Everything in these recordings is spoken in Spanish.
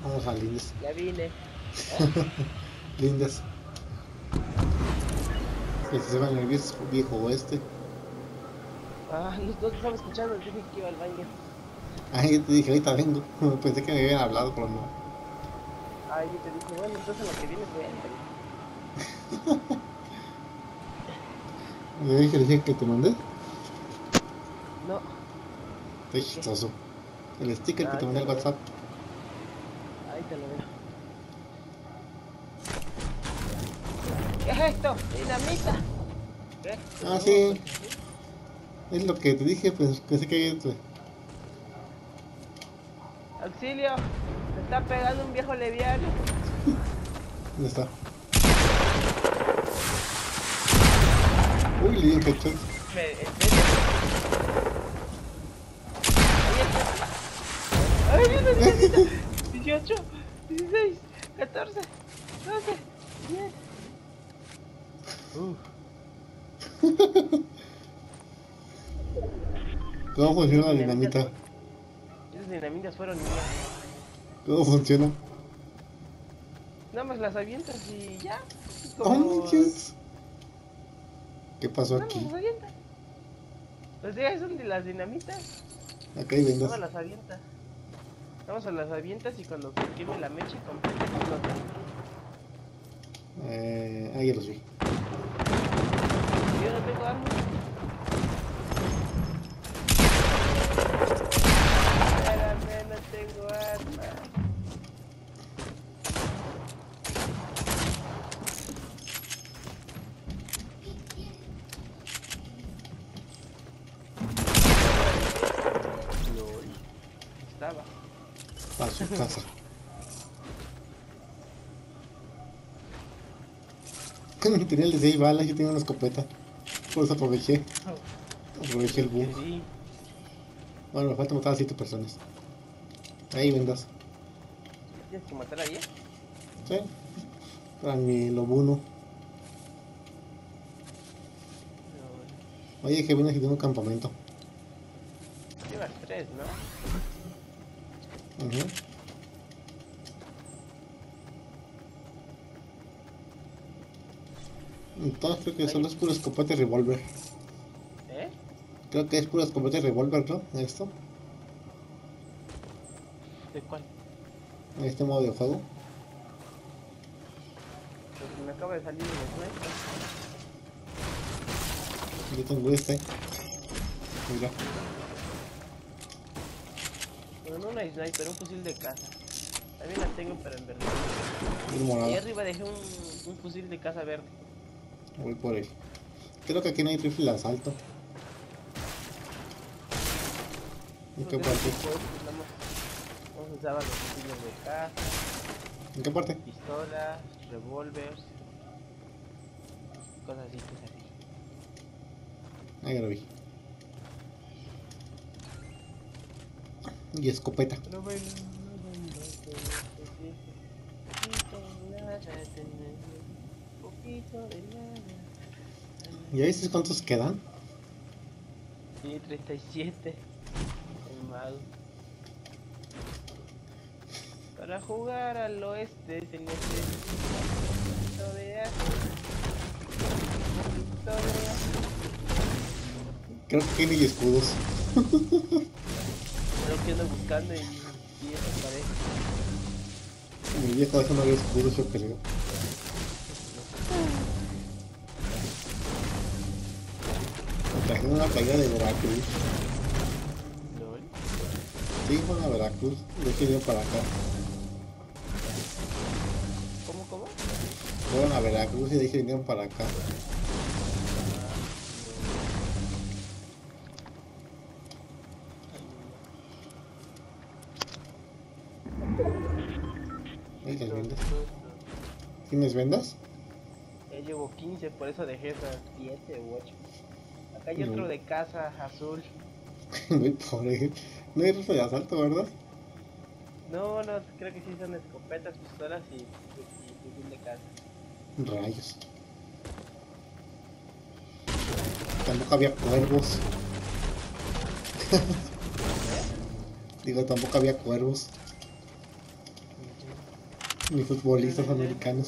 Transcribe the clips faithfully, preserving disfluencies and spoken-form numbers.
Vamos a Lindes. Ya vine. ¿Eh? Lindes. Que se va en el viejo, viejo oeste. Ah, no, no te estaba escuchando, dije que iba al baño. Ay, te dije, ahorita vengo. Pensé que me habían hablado, pero no. Ay, yo te dije, bueno, entonces lo que vienes bien. Le dije, le dije que te mandé. No. Qué chistoso. El sticker que Ah, te mandé al veo. WhatsApp. Ahí te lo veo. ¿Qué es esto? Dinamita. ¿Qué? Ah, sí. Es lo que te dije, pues pensé que había... Auxilio. Me está pegando un viejo leviano. ¿Dónde está? Uy, le di un headshot. Me, ¿en serio? Ahí está. ¡Ay, viene dinamita! dieciocho, dieciséis, catorce, doce, diez. Uh. ¿Cómo funciona la dinamita? Esas dinamitas fueron mías. ¿Cómo funciona? Nada más las avientas y ya. Como... Oh, ¿qué pasó nada aquí? más las avientas. Los días son de las dinamitas. Acá hay vendas. Nada más las avientas. Nada más las avientas y cuando se queme la mecha completa explota. Eh... Ah, ya los vi. Yo no tengo armas. Espérame, no tengo armas. Estaba. A su casa. Con un material de seis balas, yo tengo una escopeta. Por eso aproveché. Aproveché el bug. Sí. Bueno, me falta matar a siete personas. Ahí vendas. ¿Tienes que matar a diez? Sí. Para mi lobuno. No. Oye, que viene aquí de un campamento. Llevas tres, ¿no? Ajá. Uh-huh. Entonces creo que solo es pura escopeta y revólver. ¿Eh? Creo que es pura escopeta y revólver, ¿no? Esto. ¿De cuál? En este modo de juego. Pues me acaba de salir el nuestro. Yo tengo este. Mira. Pero no una sniper, un fusil de caza. También la tengo, pero en verde. Y ahí arriba dejé un, un fusil de caza verde. Voy por él. Creo que aquí no hay rifle de asalto. ¿En qué parte? Vamos a usar los fusiles de caza. ¿En qué parte? Pistolas, revólveres. Cosas así, cosas así. Ahí lo vi. Y escopeta. ¿Ya viste cuántos quedan? Sí, treinta y siete. El mago. Para jugar al oeste se necesita de creo que hay escudos. Creo que ando buscando y, y desaparece. Mi vieja eso no había escudos, yo creo. Me trajeron una playera de Veracruz. ¿Lol? Sí, fue a Veracruz. Yo quería para acá. ¿Cómo, cómo? Fueron a Veracruz y de ahí se vinieron para acá. ¿Y las vendas? ¿Tienes vendas? Ya llevo quince, por eso dejé esas siete u ocho. Acá hay no. otro de casa azul. Muy pobre. No hay rifle de asalto, ¿verdad? No, no, creo que sí son escopetas, pistolas y fusil de casa. Rayos. Tampoco había cuervos. Digo, tampoco había cuervos. Ni futbolistas americanos.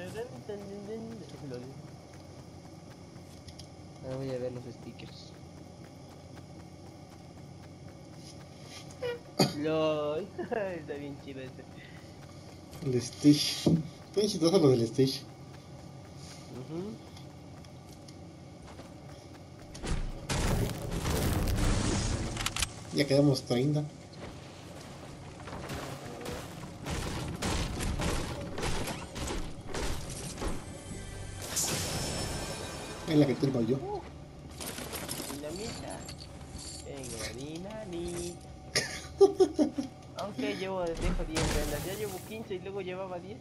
Ahora voy a ver los stickers. LOL. Está bien chido este. El Stitch. Está bien chistoso lo del Stitch. Uh-huh. Ya quedamos treinta. Es la que tengo yo. Uh, dinamita. Tengo dinamita. Aunque llevo, dejo diez prendas. Ya llevo quince y luego llevaba diez.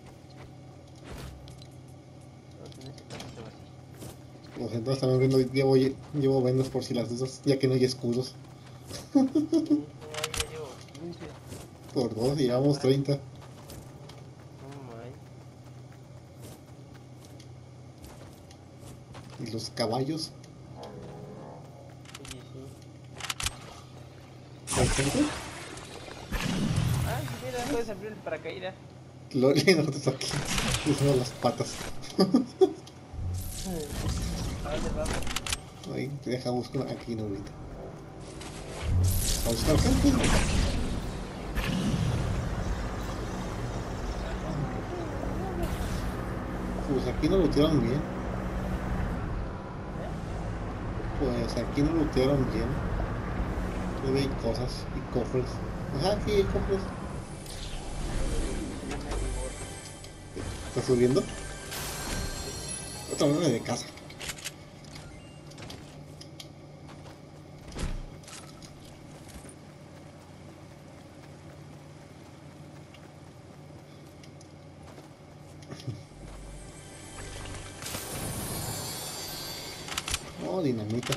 Entonces en este caso se va así. Pues entonces también vendo, llevo, llevo vendas por si las dudas, ya que no hay escudos. No, ya llevo quince. Por dos, llevamos treinta. No, my. Y los caballos. Sí, sí. ¿Hay gente? Ah, sí, mira, puedes abrir el paracaídas. Lo y nosotros aquí. Usando las patas. ¿A dónde vamos? Ahí, te deja buscar aquí no ahorita. A buscar gente. Pues aquí no lootearon bien. Pues aquí no lootearon bien. Todavía hay cosas y cofres. Ajá, aquí hay cofres. ¿Está subiendo? Otra nave de casa. Oh, dinamita.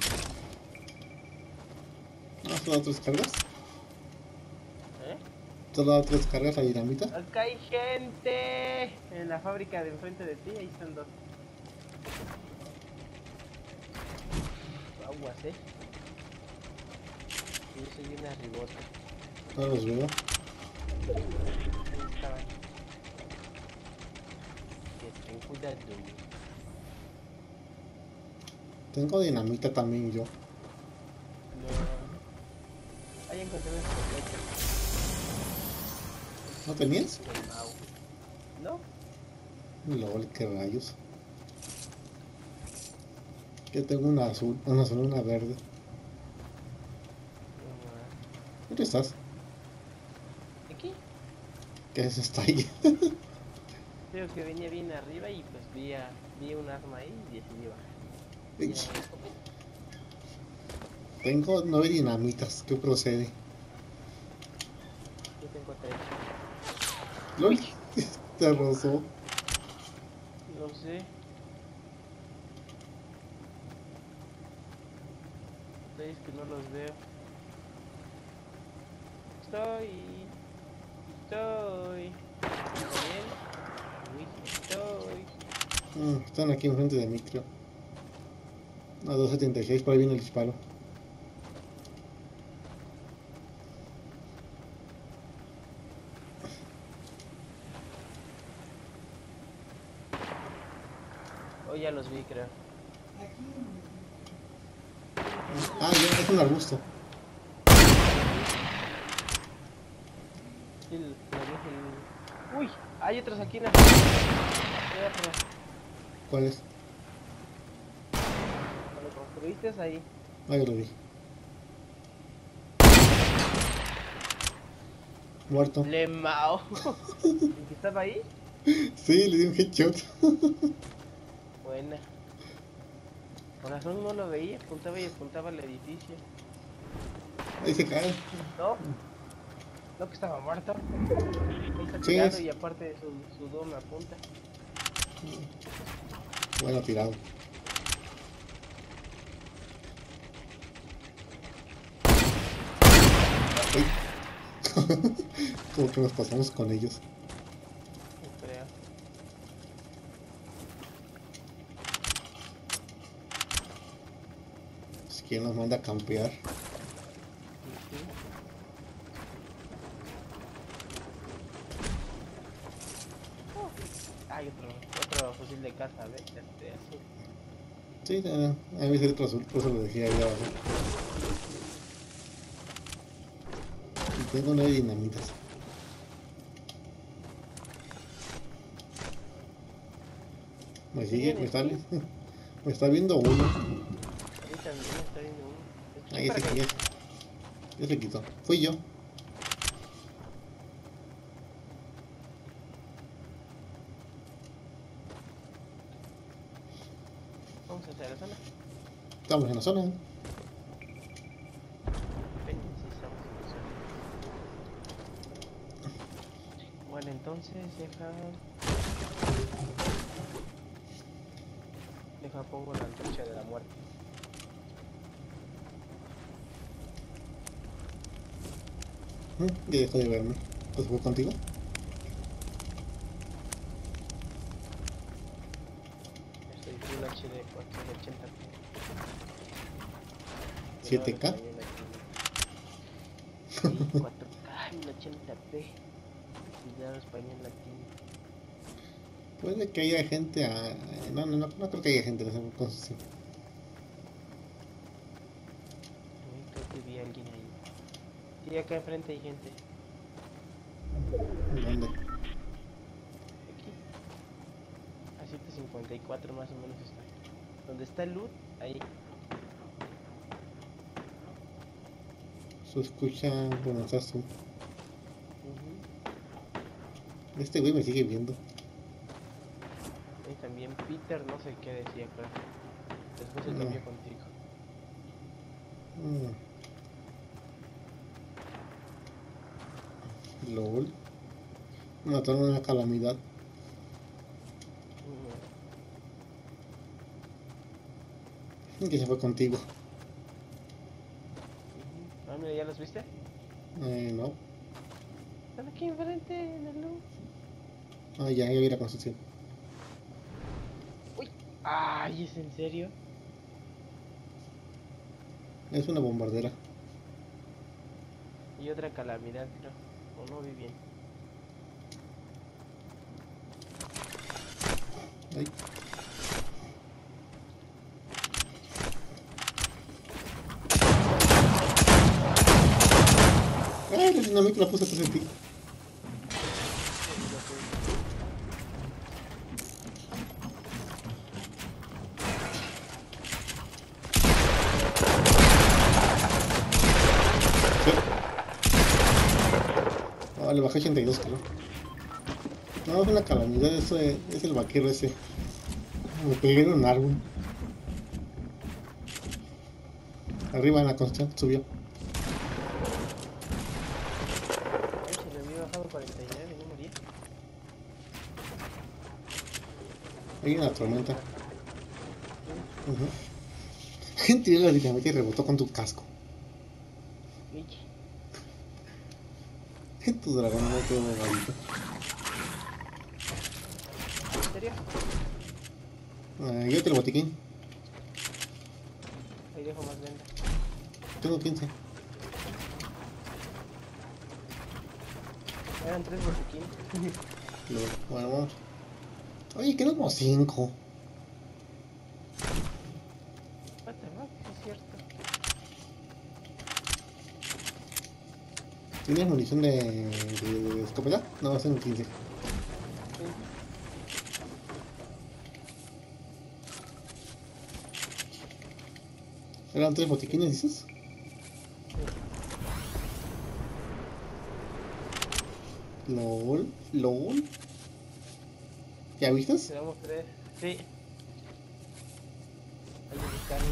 ¿No solo tres cargas? ¿Eh? ¿Solo tres cargas la dinamita? Acá hay gente en la fábrica de enfrente de ti, ahí están dos. Aguas, eh. Yo soy una ribota. No los veo. Ahí estaban. Que ten cuidado. Tengo dinamita también yo. No. Ahí encontré una escopeta. ¿No tenías? No. Lol, qué rayos. Yo tengo una azul, una azul, una verde. ¿Dónde estás? ¿Aquí? ¿Qué es esta ahí? Creo que venía bien arriba y pues vi, a, vi un arma ahí y decidí bajar. Y era una escopeta. Tengo nueve dinamitas, ¿qué procede? Yo tengo tres. LOL, te rozó. No sé. Es que no los veo. Estoy. Estoy. ¿Bien? Uy, estoy. Mm, están aquí enfrente de mí, creo. A dos setenta y seis, por ahí viene el disparo. Oh, ya los vi, creo. Ah, ya, es un arbusto. Sí, lo vi, el... Uy, hay otros aquí en la... Perro. ¿Cuál es? Cuando construiste ahí. Ah, ya lo vi. Muerto. Lemao. ¿El que estaba ahí? Sí, le di un headshot. Buena. Con razón no lo veía, apuntaba y apuntaba al edificio. Ahí se cae. ¿No? No, que estaba muerto. Ahí está Sí, tirado es- y aparte su, su do me apunta. Bueno, tirado. Ay. Como que nos pasamos con ellos. No creo. Si quién nos manda a campear. Sí, sí. hay otro, otro fusil de caza, ¿ves? Este azul. Sí, a mí me sale otro azul, por eso lo dejé ahí abajo. Y tengo nueve dinamitas. Me sigue, me está, me está viendo uno. A mí también me está viendo uno. Ahí se quitó. Ya se quitó. Fui yo. Vamos hacia la zona. Estamos en la zona. Ven, sí, estamos en la zona. Bueno, entonces deja... Deja, pongo la antorcha de la muerte. Ya dejó de verme. ¿Pues fue contigo? Estoy Full H D cuatrocientos ochenta p. ¿siete K? Sí, cuatro K mil ochenta p. Cuidado, español latino. Puede que haya gente a... No, no, no, no creo que haya gente en esa construcción. Creo que vi a alguien ahí. Sí, acá enfrente hay gente. ¿Dónde? Aquí. A ciento cincuenta y cuatro más o menos está. Donde está el loot, ahí. Se escucha... Bueno, estás tú. Uh-huh. Este güey me sigue viendo. Y también Peter, no sé qué decía, pero después se No. cambió contigo. Mm. LOL. Mataron una calamidad. Uh-huh. Que se fue contigo. Uh-huh. Ah, mira, ¿ya los viste? Eh, no. Están aquí enfrente, en el loot. Ah, ya, ya vi la construcción. Uy. Ay, ¿es en serio? Es una bombardera. Y otra calamidad, creo. O no vi bien. Ay. Ay, la dinámica la puse atrás de ti. Ah, le bajé ochenta y dos, creo. No, es una calamidad, eso es, es el vaquero ese. Me pegué en un árbol. Arriba en la construcción, subió. Ay, se le había bajado cuarenta y nueve, no moría. Hay una tormenta. Uh-huh. Gente, tiró la dinamita y rebotó con tu casco. Michi. Tu dragón no quedó bonito. ¿En serio? Uh, yo te el botiquín. Ahí dejo más venda. Tengo quince. Eran tres botiquines. Bueno, vamos. Oye, que éramos cinco. What the fuck, es cierto. ¿Tienes munición de, de, de escopeta? No, es en quince. Sí. ¿Eran tres botiquines, dices? LOL, LOL. ¿Ya vistes? Quedamos tres. Sí. Hay que buscarlo.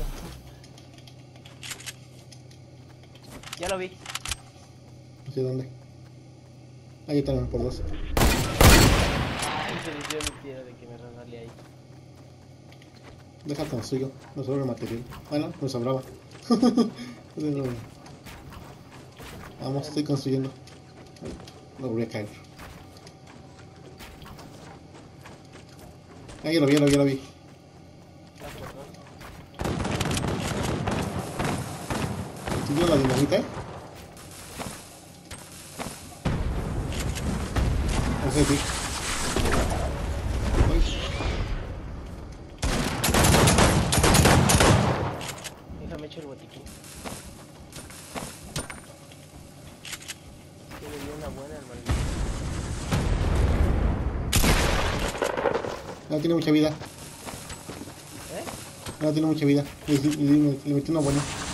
Ya lo vi. No sé dónde. Ah, yo también por dos. Ay, se les dio mi tiro de que me resbalé ahí. Deja con suyo, no sobra material. Bueno, nos sobraba. Vamos, estoy construyendo. No voy a caer. Ah, ya lo vi, ya lo vi, ya lo vi. Ah, perdón. ¿Subió la dinamita? No sé, sí. No tiene mucha vida. ¿Eh? No tiene mucha vida. Le, le, le- le metí una buena.